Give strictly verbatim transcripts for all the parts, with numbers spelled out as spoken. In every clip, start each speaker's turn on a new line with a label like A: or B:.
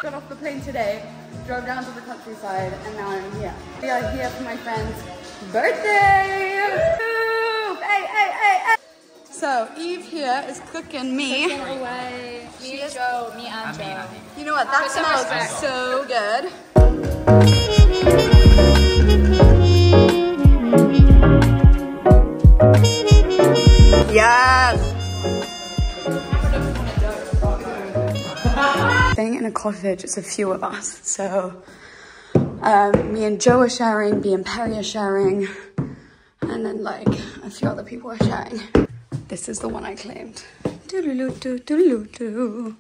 A: Got off the plane today, drove down to the countryside, and now I'm here. We are here for my friend's birthday! Woo! Hey, hey, hey, hey! So, Eve here is cooking me.
B: Cooking away. Me and Joe, me and Joe.
A: You know what, that smells so good. Yes! Staying in a cottage, it's a few of us. So, um, me and Joe are sharing, B and Perry are sharing, and then like a few other people are sharing. This is the one I claimed. Doo-doo-doo, doo-doo-doo.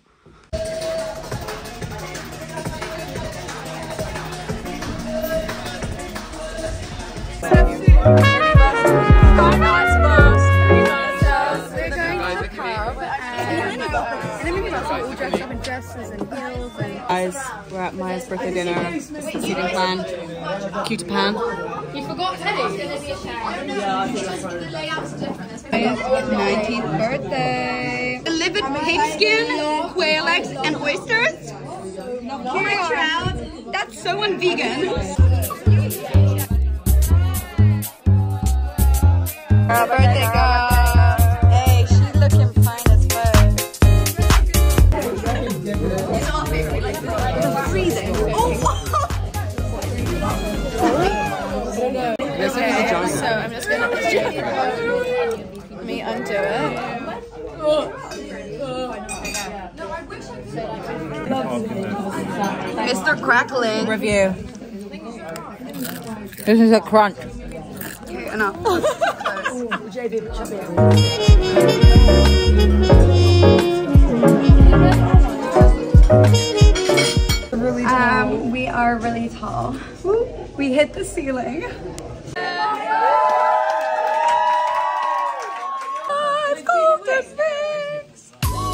B: Guys, we're at Maya's birthday dinner. This is the seating plan. Cutie pan. You forgot Teddy.
A: nineteenth birthday. Delivered pigskin, quail eggs, and oysters. Trout. That's so un-vegan. Our birthday girl. Hey, she's looking fine as fuck. It's our favorite. It's freezing. Oh! Okay, so I'm just gonna let me undo it. Mister Crackling.
B: Review. This is a crunch.
A: Okay, enough. Um, we are really tall. We hit the ceiling. Oh, it's called the Sphinx.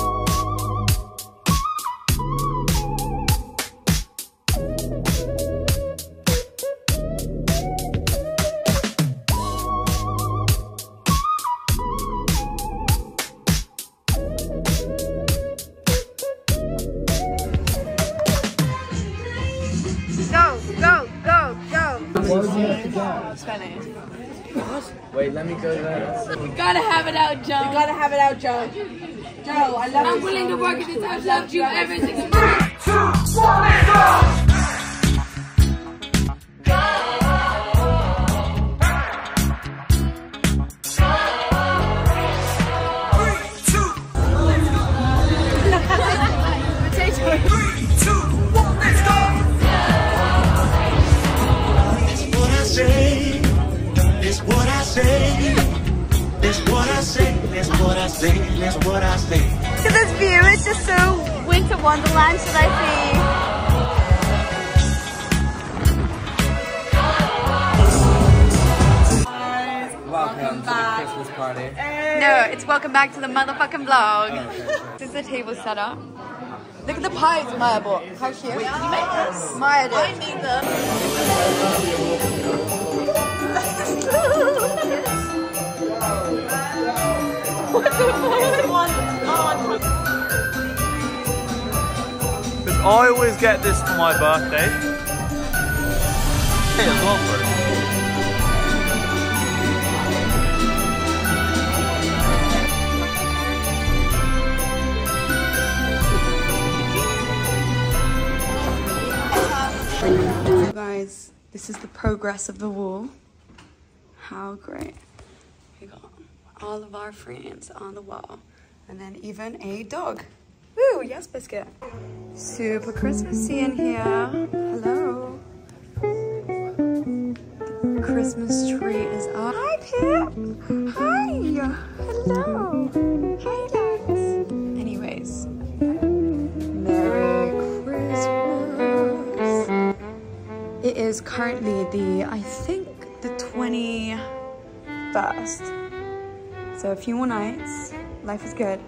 A: Go, go, go, go.
C: What would you have to go?
B: Spanish.
C: Wait, let me go there.
B: We gotta have it out, Joe. We gotta have it out, Joe. Joe, I love you. I'm willing to work at this. I've loved you ever since. Three, two, one, and go!
D: That's what I say.
A: Look at this view, it's just so winter wonderland, should I say.
C: Welcome to the Christmas party.
A: No, it's welcome back to the motherfucking vlog. Oh, this is the table set up. Look at the pies Maya bought. How cute. Wait, did you make this? Maya did. I made them. What the fuck?
E: Because I always get this for my birthday. Hey, as well for it.
A: You guys, this is the progress of the wall. How great. We got all of our friends on the wall. And then even a dog. Woo, yes, Biscuit. Super Christmassy in here. Hello. The Christmas tree is up. Hi, Pip. Hi. Hello. Hi, guys. Anyways. Merry Christmas. It is currently the, I think, the twenty-first. So a few more nights. Life is good.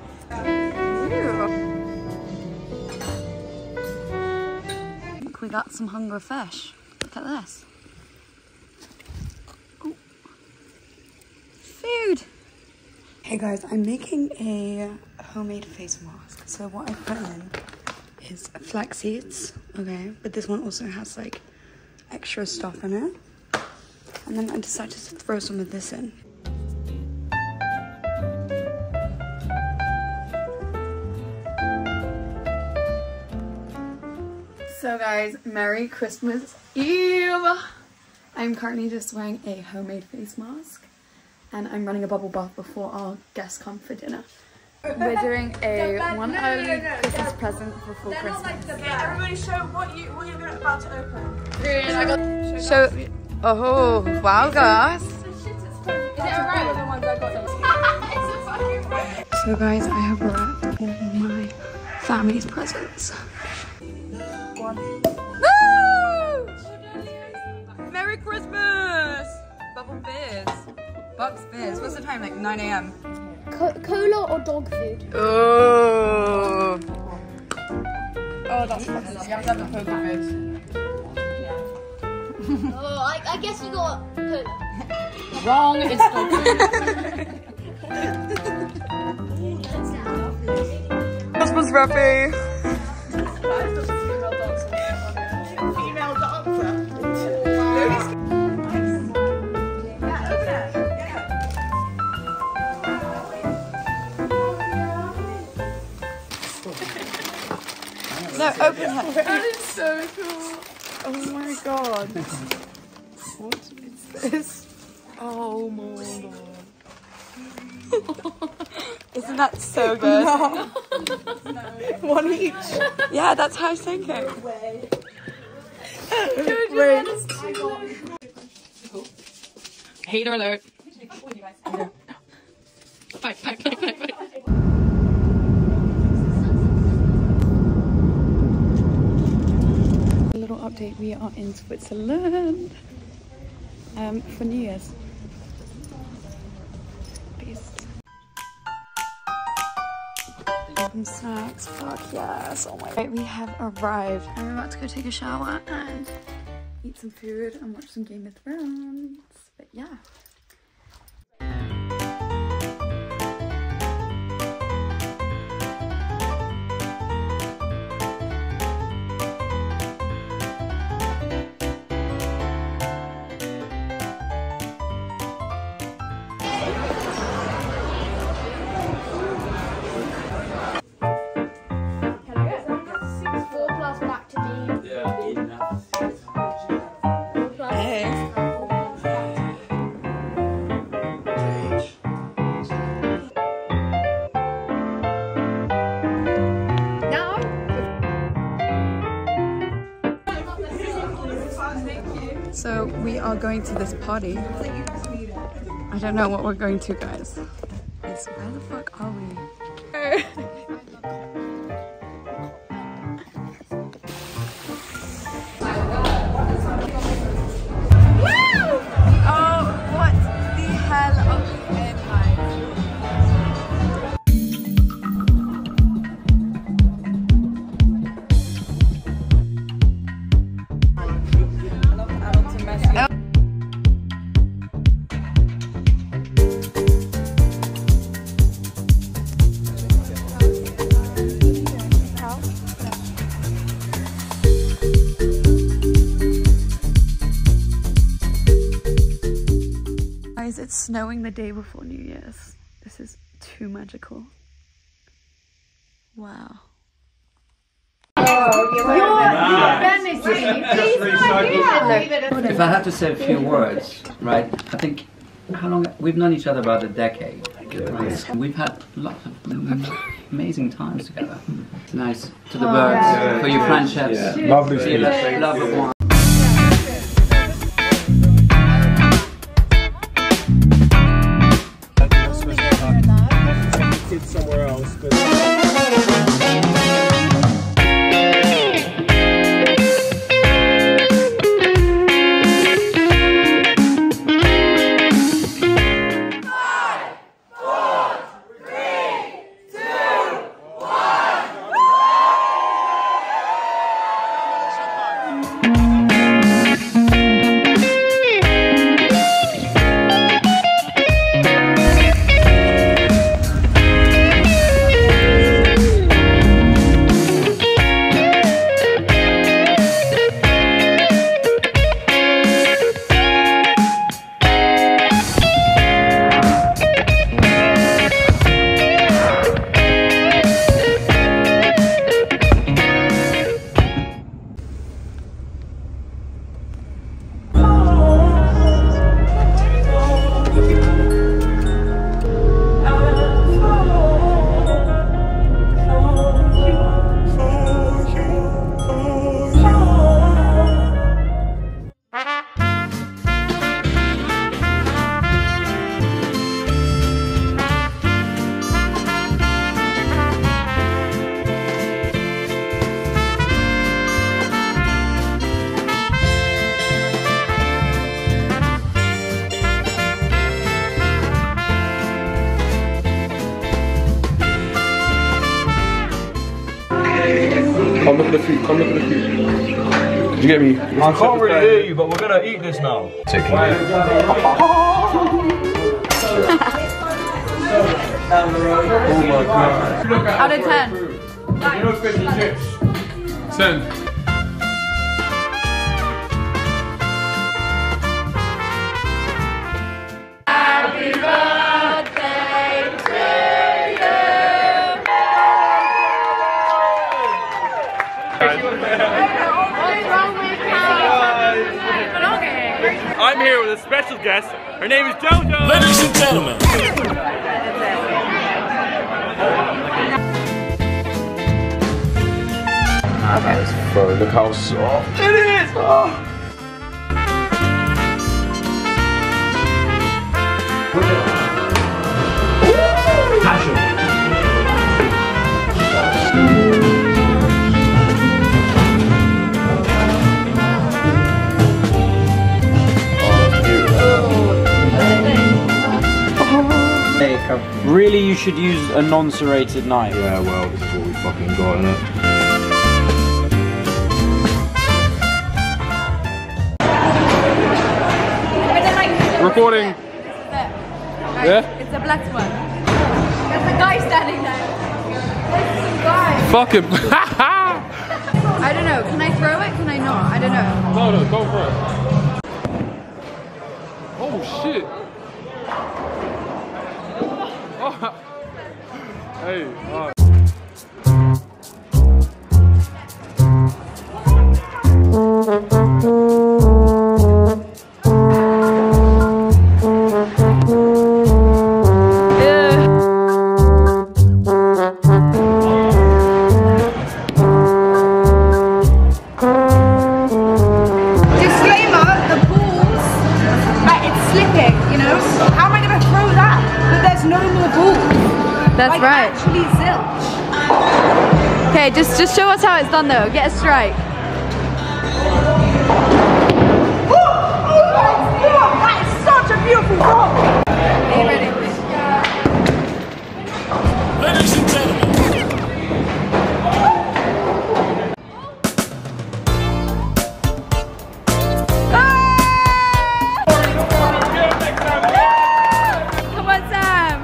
A: Look, we got some hungry fish. Look at this. Ooh. Food. Hey guys, I'm making a homemade face mask. So what I put in is flax seeds, okay, but this one also has like extra stuff in it. And then I decided to throw some of this in. So guys, Merry Christmas Eve! I'm currently just wearing a homemade face mask and I'm running a bubble bath before our guests come for dinner. We're doing a one early Christmas present before Christmas.
B: Everybody show what, you, what you're about to open.
A: So, oh wow guys.
B: Is it alright with the ones I got? It's a fucking wreck.
A: So guys, I have wrapped all my family's presents. Woo! Merry Christmas! Bubble Fizz. Bucks Fizz. What's the time? Like nine A M
D: Co cola or dog food?
A: Oh.
B: Oh, that's fucking lovely. You have to have the poker face.
D: Oh, I, I guess you got cola.
B: Wrong, it's dog food.
A: Christmas wrapping.
B: Female dancer.
A: No, open it.
B: That is so cool.
A: Oh my god. What is this? Oh my god. Isn't that so good? No. One each. Yeah, that's how I was thinking. Wait.
B: Hater alert. Fight, fight, fight, fight, fight.
A: A little update, we are in Switzerland um, for New Year's. Peace. Some snacks, fuck yes, oh my god. Right, we have arrived. I'm about to go take a shower and eat some food and watch some Game of Thrones, but yeah. So we are going to this party. I don't know what we're going to, guys. It's, where the fuck are we? Oh, what the hell are we in, guys? Guys, it's snowing the day before New Year's. This is too magical. Wow.
C: If I had to say a few words, right, I think, how long, we've known each other about a decade. We've had lots of amazing times together. It's nice to the birds, for your friendships,
F: Yeah. Lovely
C: for your
F: speech.
C: love of one.
F: Kids somewhere else, but Thank you. Come look at the food, come look at the food. Did you get me?
E: I can't really hear you, but we're gonna eat this now.
F: Taking it.
E: Oh my god.
B: Out of ten.
F: You know fish and chips? Ten.
B: Happy birthday to
E: I'm here with a special guest. Her name is Jojo.
G: Ladies and gentlemen.
F: Okay. Bro, look how soft it is. Oh.
C: Passion.
H: Really, you should use a non-serrated knife.
F: Yeah, well, this is what we fucking got, innit? Recording. Yeah?
B: It's a black one. There's a guy standing there. There's some guy.
F: Fuck him.
B: I don't know. Can I throw it? Can I not? I don't know.
F: No, no, go for it. Oh shit. Oh. Hey, alright.
B: That's like right. Actually zilch. Okay, just just show us how it's done though. Get a strike. Oh, oh my God, that is such a beautiful goal. Are you ready?
G: Ladies and gentlemen.
B: Come on, Sam.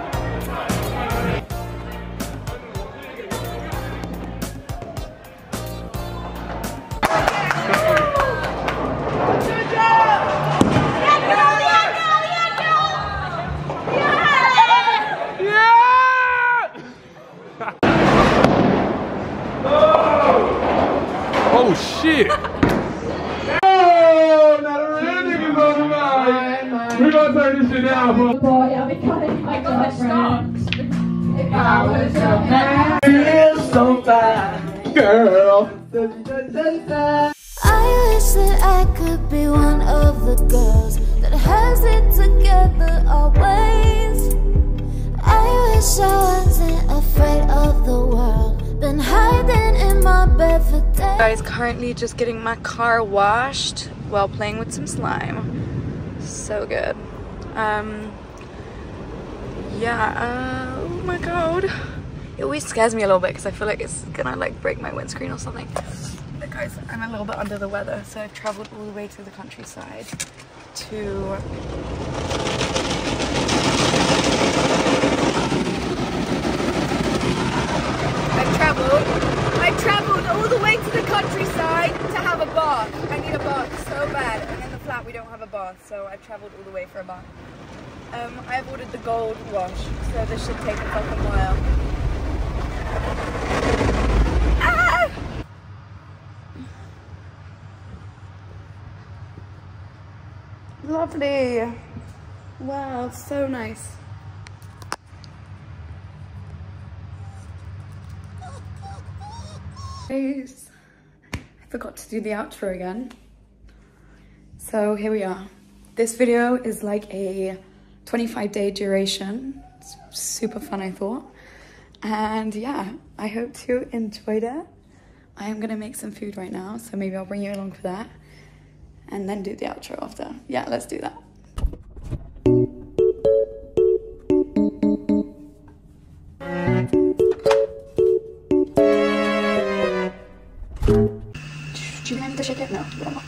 F: Oh shit! Oh, now the real niggas on the line. We gonna turn this shit down, bro. Boy, I'm becoming my girlfriend. If I was your man, feel so bad, girl.
I: I wish that I could be one of the girls that has it together always. I wish I wasn't afraid of the world. Been hiding in my bed for days.
A: Guys, currently just getting my car washed while playing with some slime. So good. Um, yeah, uh, oh my god. It always scares me a little bit because I feel like it's gonna like break my windscreen or something. But guys, I'm a little bit under the weather, so I've traveled all the way to the countryside to I've traveled I've traveled all the way to the countryside to have a bath. I need a bath so bad, and in the flat we don't have a bath, so I've traveled all the way for a bath. Um, I've ordered the gold wash, so this should take a fucking while. Ah! Lovely. Wow, so nice. Guys, I forgot to do the outro again. So here we are. This video is like a twenty-five day duration. It's super fun, I thought. And yeah, I hope you enjoyed it. I am gonna make some food right now, so maybe I'll bring you along for that and then do the outro after. Yeah, let's do that. shake it? No. no.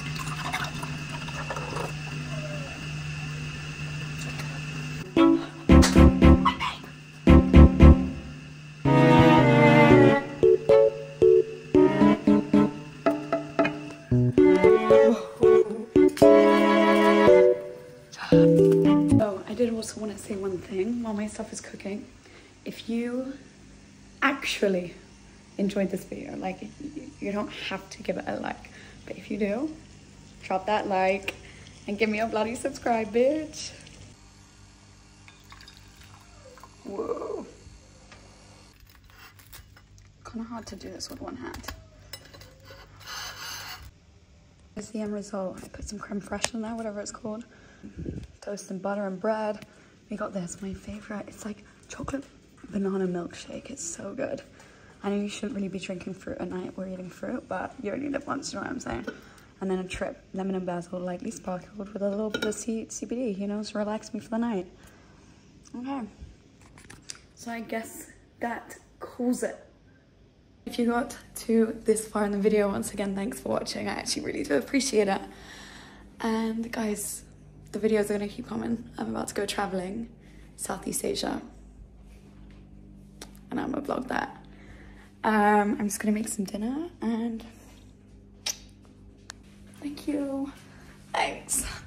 A: Oh, I did also want to say one thing while my stuff is cooking. If you actually enjoyed this video, like, you don't have to give it a like, but if you do, drop that like and give me a bloody subscribe, bitch. Whoa. Kind of hard to do this with one hand. Here's the end result. I put some creme fraiche in there, whatever it's called. Toast and butter and bread. We got this, my favorite. It's like chocolate banana milkshake. It's so good. I know you shouldn't really be drinking fruit at night or eating fruit, but you only live once, you know what I'm saying? And then a trip, lemon and basil, lightly sparkled with a little bit of C B D, you know, to relax me for the night. Okay. So I guess that calls it. If you got to this far in the video, once again, thanks for watching. I actually really do appreciate it. And guys, the videos are gonna keep coming. I'm about to go traveling Southeast Asia. And I'm gonna vlog that. Um, I'm just gonna make some dinner and thank you. Thanks.